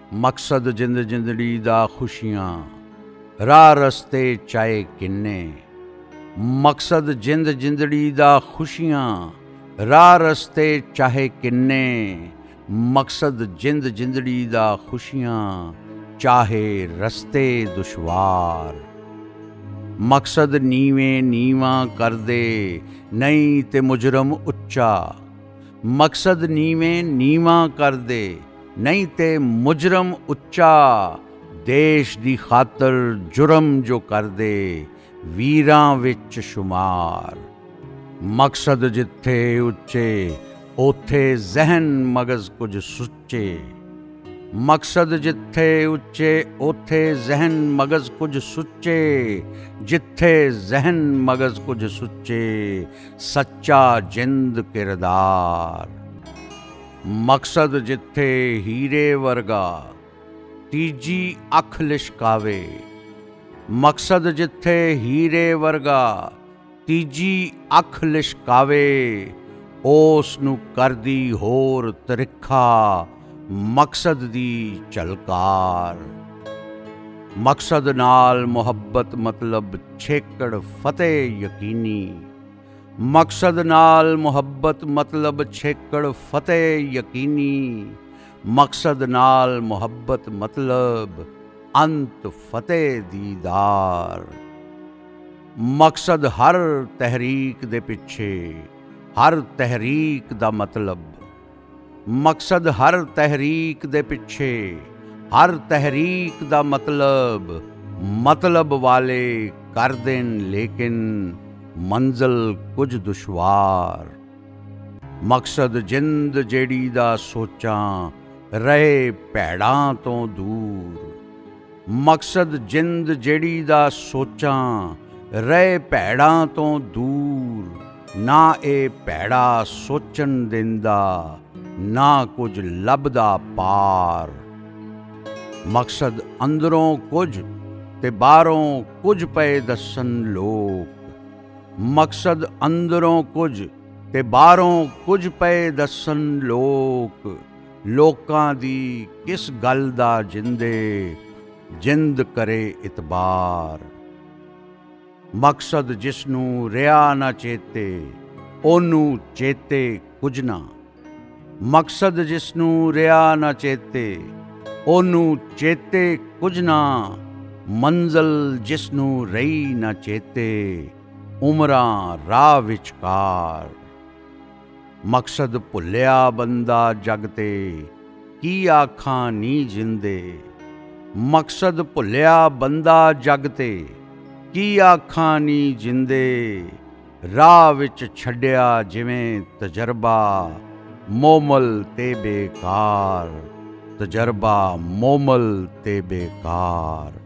ਮਕਸਦ ਜਿੰਦ ਜਿੰਦੜੀ ਦਾ ਖੁਸ਼ੀਆਂ, ਰਾਹ ਰਸਤੇ ਚਾਹੇ ਕਿੰਨੇ। ਮਕਸਦ ਜਿੰਦ ਜਿੰਦੜੀ ਦਾ ਖੁਸ਼ੀਆਂ, ਰਾਹ ਰਸਤੇ ਚਾਹੇ ਕਿੰਨੇ। ਮਕਸਦ ਜਿੰਦ ਜਿੰਦੜੀ ਦਾ ਖੁਸ਼ੀਆਂ, ਚਾਹੇ ਰਸਤੇ ਦੁਸ਼ਵਾਰ। ਮਕਸਦ ਨੀਵੇਂ ਨੀਵਾਂ ਕਰਦੇ, ਨਹੀਂ ਤੇ ਮੁਜਰਮ ਉੱਚਾ। ਮਕਸਦ ਨੀਵੇਂ ਨੀਵਾਂ ਕਰਦੇ, ਨਹੀਂ ਤੇ ਮੁਜਰਮ ਉੱਚਾ। ਦੇਸ਼ ਦੀ ਖਾਤਰ ਜੁਰਮ ਜੋ ਕਰਦੇ, ਵੀਰਾਂ ਵਿੱਚ ਸ਼ੁਮਾਰ। ਮਕਸਦ ਜਿੱਥੇ ਉੱਚੇ, ਉੱਥੇ ਜ਼ਹਿਨ ਮਗਜ਼ ਕੁਝ ਸੁੱਚੇ। ਮਕਸਦ ਜਿੱਥੇ ਉੱਚੇ, ਉੱਥੇ ਜ਼ਹਿਨ ਮਗਜ਼ ਕੁਝ ਸੁੱਚੇ। ਜਿੱਥੇ ਜ਼ਹਿਨ ਮਗਜ਼ ਕੁਝ ਸੁੱਚੇ, ਸੱਚਾ ਜਿੰਦ ਕਿਰਦਾਰ। ਮਕਸਦ ਜਿੱਥੇ ਹੀਰੇ ਵਰਗਾ, ਤੀਜੀ ਅੱਖ ਲਿਸ਼ਕਾਵੇ। ਮਕਸਦ ਜਿੱਥੇ ਹੀਰੇ ਵਰਗਾ, ਤੀਜੀ ਅੱਖ ਲਿਸ਼ਕਾਵੇ। ਉਸ ਨੂੰ ਕਰਦੀ ਹੋਰ ਤਰਿੱਖਾ, ਮਕਸਦ ਦੀ ਝਲਕਾਰ। ਮਕਸਦ ਨਾਲ ਮੁਹੱਬਤ ਮਤਲਬ ਛੇਕੜ ਫਤਿਹ ਯਕੀਨੀ। ਮਕਸਦ ਨਾਲ ਮੁਹੱਬਤ ਮਤਲਬ ਛੇਕੜ ਫਤਿਹ ਯਕੀਨੀ। ਮਕਸਦ ਨਾਲ ਮੁਹੱਬਤ ਮਤਲਬ ਅੰਤ ਫਤਿਹ ਦੀਦਾਰ। ਮਕਸਦ ਹਰ ਤਹਿਰੀਕ ਦੇ ਪਿੱਛੇ, ਹਰ ਤਹਿਰੀਕ ਦਾ ਮਤਲਬ। ਮਕਸਦ ਹਰ ਤਹਿਰੀਕ ਦੇ ਪਿੱਛੇ, ਹਰ ਤਹਿਰੀਕ ਦਾ ਮਤਲਬ। ਮਤਲਬ ਵਾਲੇ ਕਰ ਦੇਣ ਲੇਕਿਨ ਮੰਜ਼ਲ ਕੁਝ ਦੁਸ਼ਵਾਰ। ਮਕਸਦ ਜਿੰਦ ਜਿਹੜੀ ਦਾ ਸੋਚਾਂ, ਰਹੇ ਭੈੜਾਂ ਤੋਂ ਦੂਰ। ਮਕਸਦ ਜਿੰਦ ਜਿਹੜੀ ਦਾ ਸੋਚਾਂ, ਰਹੇ ਭੈੜਾਂ ਤੋਂ ਦੂਰ। ਨਾ ਇਹ ਭੈੜਾ ਸੋਚਣ ਦਿੰਦਾ, ਨਾ ਕੁਝ ਲੱਭਦਾ ਪਾਰ। ਮਕਸਦ ਅੰਦਰੋਂ ਕੁਝ ਤੇ ਬਾਹਰੋਂ ਕੁਝ ਪਏ ਦੱਸਣ ਲੋਕ। ਮਕਸਦ ਅੰਦਰੋਂ ਕੁਝ ਤੇ ਬਾਹਰੋਂ ਕੁਝ ਪਏ ਦੱਸਣ ਲੋਕ। ਲੋਕਾਂ ਦੀ ਕਿਸ ਗੱਲ ਦਾ ਜਿੰਦੇ, ਜਿੰਦ ਕਰੇ ਇਤਬਾਰ। ਮਕਸਦ ਜਿਸ ਨੂੰ ਰਿਹਾ ਨਾ ਚੇਤੇ, ਉਹਨੂੰ ਚੇਤੇ ਕੁਝ ਨਾ। ਮਕਸਦ ਜਿਸ ਨੂੰ ਰਿਹਾ ਨਾ ਚੇਤੇ, ਉਹਨੂੰ ਚੇਤੇ ਕੁਝ ਨਾ। ਮੰਜ਼ਲ ਜਿਸ ਨੂੰ ਰਹੀ ਨਾ ਚੇਤੇ, ਉਮਰਾਂ ਰਾਹ ਵਿਚਕਾਰ। ਮਕਸਦ ਭੁੱਲਿਆ ਬੰਦਾ ਜਗ ਤੇ, ਕੀ ਆਖਾਂ ਨੀ ਜਿੰਦੇ। ਮਕਸਦ ਭੁੱਲਿਆ ਬੰਦਾ ਜਗ ਤੇ, ਕੀ ਆਖਾਂ ਨੀ ਜਿੰਦੇ। ਰਾਹ ਵਿੱਚ ਛੱਡਿਆ ਜਿਵੇਂ ਤਜਰਬਾ, ਮੋਮਲ ਤੇ ਬੇਕਾਰ। ਤਜਰਬਾ ਮੋਮਲ ਤੇ ਬੇਕਾਰ।